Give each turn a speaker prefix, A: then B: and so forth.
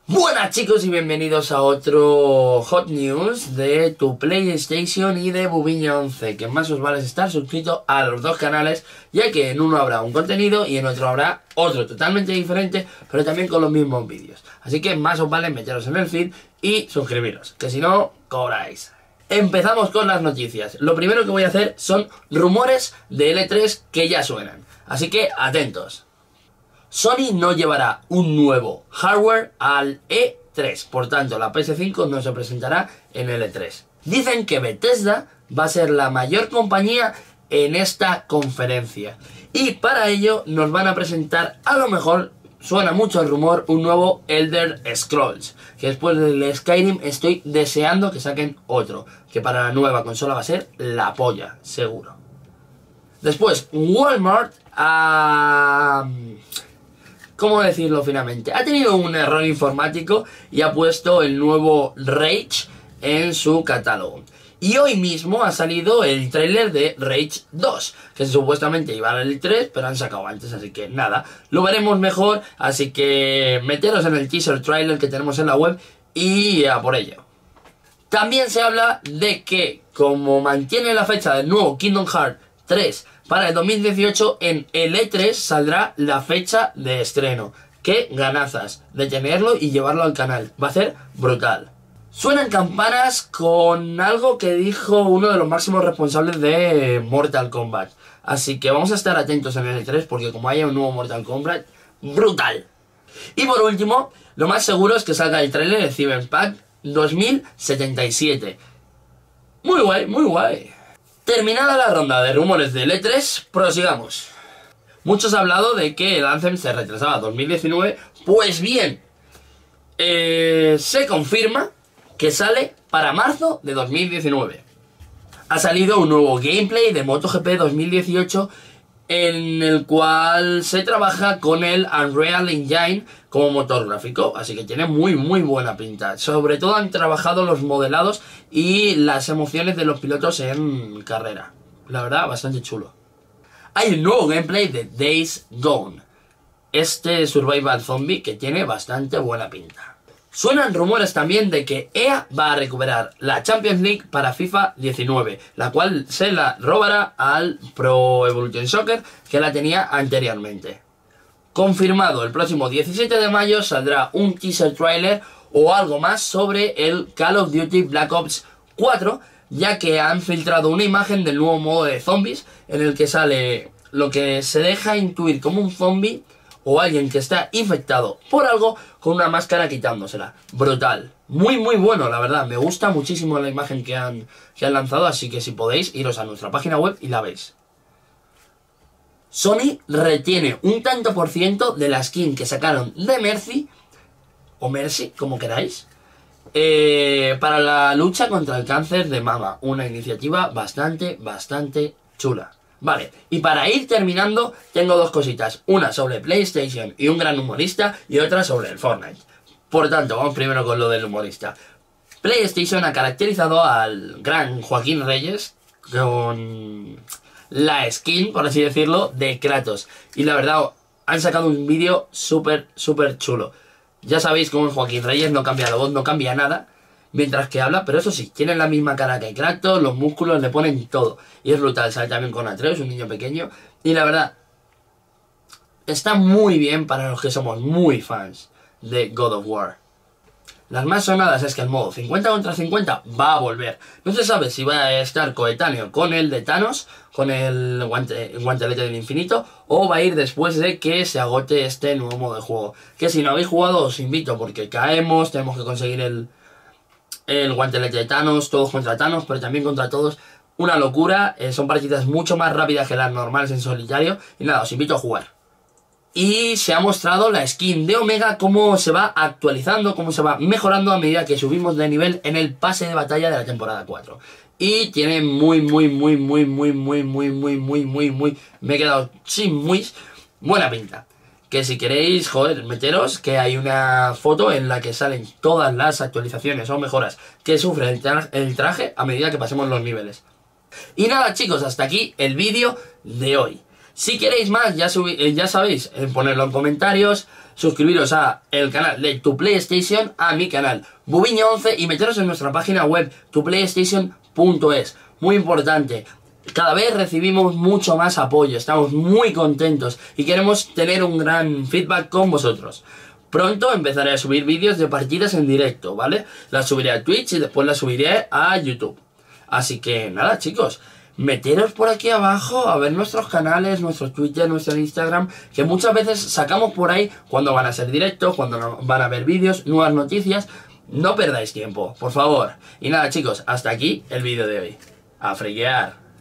A: Buenas chicos y bienvenidos a otro Hot News de tu PlayStation y de Bubiña11, que más os vale estar suscrito a los dos canales, ya que en uno habrá un contenido y en otro habrá otro totalmente diferente, pero también con los mismos vídeos. Así que más os vale meteros en el feed y suscribiros, que si no, cobráis. Empezamos con las noticias. Lo primero que voy a hacer son rumores de L3 que ya suenan, así que atentos. Sony no llevará un nuevo hardware al E3, por tanto la PS5 no se presentará en el E3. Dicen que Bethesda va a ser la mayor compañía en esta conferencia y para ello nos van a presentar, a lo mejor, suena mucho el rumor, un nuevo Elder Scrolls, que después del Skyrim estoy deseando que saquen otro, que para la nueva consola va a ser la polla, seguro. Después, Walmart ¿cómo decirlo finalmente? Ha tenido un error informático y ha puesto el nuevo Rage en su catálogo. Y hoy mismo ha salido el tráiler de Rage 2, que supuestamente iba al 3, pero han sacado antes, así que nada, lo veremos mejor, así que meteros en el teaser trailer que tenemos en la web y a por ello. También se habla de que, como mantiene la fecha del nuevo Kingdom Hearts 3 para el 2018, en el E3 saldrá la fecha de estreno. ¡Qué ganazas de tenerlo y llevarlo al canal! Va a ser brutal. Suenan campanas con algo que dijo uno de los máximos responsables de Mortal Kombat. Así que vamos a estar atentos en el E3 porque como haya un nuevo Mortal Kombat, ¡brutal! Y por último, lo más seguro es que salga el trailer de Cyberpunk 2077. Muy guay, muy guay. Terminada la ronda de rumores del E3, prosigamos. Muchos han hablado de que el Anthem se retrasaba a 2019. Pues bien, se confirma que sale para marzo de 2019. Ha salido un nuevo gameplay de MotoGP 2018 en el cual se trabaja con el Unreal Engine como motor gráfico, así que tiene muy buena pinta. Sobre todo han trabajado los modelados y las emociones de los pilotos en carrera. La verdad, bastante chulo. Hay un nuevo gameplay de Days Gone, este survival zombie que tiene bastante buena pinta. Suenan rumores también de que EA va a recuperar la Champions League para FIFA 19, la cual se la robará al Pro Evolution Soccer, que la tenía anteriormente. Confirmado, el próximo 17 de mayo saldrá un teaser trailer o algo más sobre el Call of Duty Black Ops 4, ya que han filtrado una imagen del nuevo modo de zombies, en el que sale lo que se deja intuir como un zombie o alguien que está infectado por algo con una máscara quitándosela. Brutal. Muy bueno, la verdad. Me gusta muchísimo la imagen que han lanzado, así que si podéis, iros a nuestra página web y la veis. Sony retiene un tanto por ciento de la skin que sacaron de Mercy, o Mercy, como queráis, para la lucha contra el cáncer de mama. Una iniciativa bastante chula. Vale, y para ir terminando, tengo dos cositas. Una sobre PlayStation y un gran humorista, y otra sobre el Fortnite. Por tanto, vamos primero con lo del humorista. PlayStation ha caracterizado al gran Joaquín Reyes con la skin, por así decirlo, de Kratos. Y la verdad, han sacado un vídeo súper chulo. Ya sabéis cómo es Joaquín Reyes, no cambia la voz, no cambia nada mientras que habla, pero eso sí, tiene la misma cara que Kratos, los músculos, le ponen todo. Y es brutal, sale también con Atreus, un niño pequeño. Y la verdad, está muy bien para los que somos muy fans de God of War. Las más sonadas es que el modo 50 contra 50 va a volver. No se sabe si va a estar coetáneo con el de Thanos, con el guantelete del infinito, o va a ir después de que se agote este nuevo modo de juego. Que si no habéis jugado os invito, porque caemos, tenemos que conseguir el guantelete de Thanos, todos contra Thanos, pero también contra todos. Una locura, son partidas mucho más rápidas que las normales en solitario. Y nada, os invito a jugar. Y se ha mostrado la skin de Omega, cómo se va actualizando, cómo se va mejorando a medida que subimos de nivel en el pase de batalla de la temporada 4. Y tiene me he quedado sin muy buena pinta. Que si queréis, joder, meteros, que hay una foto en la que salen todas las actualizaciones o mejoras que sufre el traje a medida que pasemos los niveles. Y nada chicos, hasta aquí el vídeo de hoy. Si queréis más, ya sabéis, ponerlo en comentarios, suscribiros a el canal de Tu PlayStation, a mi canal Bubiño11 y meteros en nuestra página web tuplaystation.es. Muy importante, cada vez recibimos mucho más apoyo, estamos muy contentos y queremos tener un gran feedback con vosotros. Pronto empezaré a subir vídeos de partidas en directo, ¿vale? Las subiré a Twitch y después las subiré a YouTube. Así que nada, chicos, meteros por aquí abajo a ver nuestros canales, nuestro Twitter, nuestro Instagram, que muchas veces sacamos por ahí cuando van a ser directos, cuando van a ver vídeos, nuevas noticias. No perdáis tiempo, por favor. Y nada, chicos, hasta aquí el vídeo de hoy. A friquear.